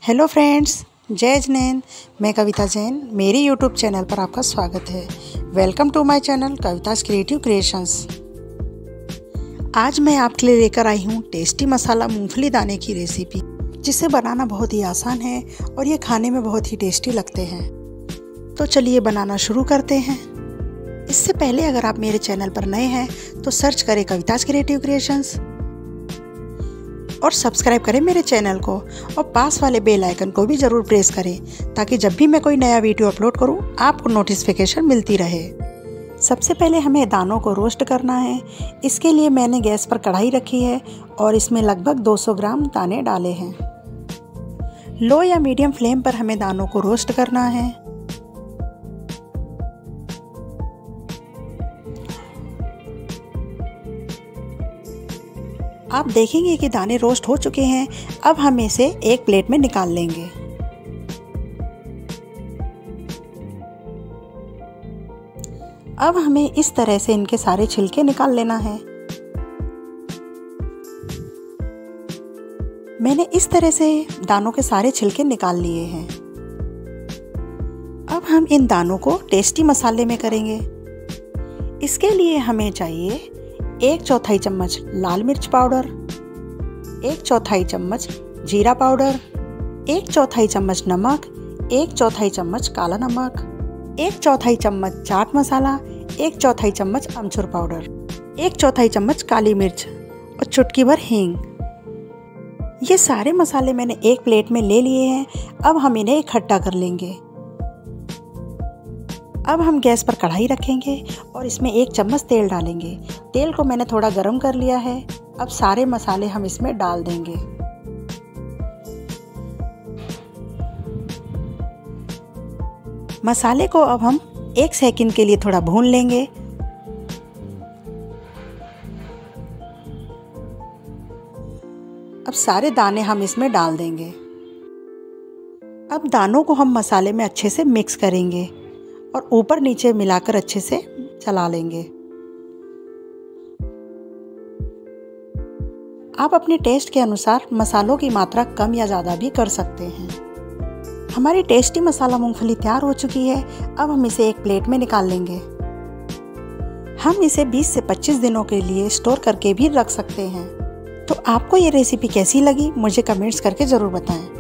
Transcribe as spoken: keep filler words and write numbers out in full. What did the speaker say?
Hello friends, जय जिनेंद्र। मैं कविता जैन, मेरी यूट्यूब चैनल पर आपका स्वागत है। Welcome to my channel Kavita's creative creations. आज मैं आपके लिए लेकर आई हूँ टेस्टी मसाला मूंगफली दाने की रेसिपी, जिसे बनाना बहुत ही आसान है और ये खाने में बहुत ही टेस्टी लगते हैं। तो चलिए बनाना शुरू करते हैं। इससे पहले अगर आप मेरे चैनल पर नए हैं तो सर्च करें कवितास क्रिएटिव क्रिएशंस और सब्सक्राइब करें मेरे चैनल को और पास वाले बेल आइकन को भी ज़रूर प्रेस करें, ताकि जब भी मैं कोई नया वीडियो अपलोड करूं आपको नोटिफिकेशन मिलती रहे। सबसे पहले हमें दानों को रोस्ट करना है। इसके लिए मैंने गैस पर कढ़ाई रखी है और इसमें लगभग दो सौ ग्राम दाने डाले हैं। लो या मीडियम फ्लेम पर हमें दानों को रोस्ट करना है। आप देखेंगे कि दाने रोस्ट हो चुके हैं। अब हम इसे एक प्लेट में निकाल लेंगे। अब हमें इस तरह से इनके सारे छिलके निकाल लेना है। मैंने इस तरह से दानों के सारे छिलके निकाल लिए हैं। अब हम इन दानों को टेस्टी मसाले में करेंगे। इसके लिए हमें चाहिए एक चौथाई चम्मच लाल मिर्च पाउडर, एक चौथाई चम्मच जीरा पाउडर, एक चौथाई चम्मच नमक, एक चौथाई चम्मच काला नमक, एक चौथाई चम्मच चाट मसाला, एक चौथाई चम्मच अमचूर पाउडर, एक चौथाई चम्मच काली मिर्च और चुटकी भर हींग। ये सारे मसाले मैंने एक प्लेट में ले लिए हैं। अब हम इन्हें इकट्ठा कर लेंगे। अब हम गैस पर कढ़ाई रखेंगे और इसमें एक चम्मच तेल डालेंगे। तेल को मैंने थोड़ा गरम कर लिया है। अब सारे मसाले हम इसमें डाल देंगे। मसाले को अब हम एक सेकंड के लिए थोड़ा भून लेंगे। अब सारे दाने हम इसमें डाल देंगे। अब दानों को हम मसाले में अच्छे से मिक्स करेंगे और ऊपर नीचे मिलाकर अच्छे से चला लेंगे। आप अपने टेस्ट के अनुसार मसालों की मात्रा कम या ज़्यादा भी कर सकते हैं। हमारी टेस्टी मसाला मूंगफली तैयार हो चुकी है। अब हम इसे एक प्लेट में निकाल लेंगे। हम इसे बीस से पच्चीस दिनों के लिए स्टोर करके भी रख सकते हैं। तो आपको ये रेसिपी कैसी लगी मुझे कमेंट्स करके ज़रूर बताएं।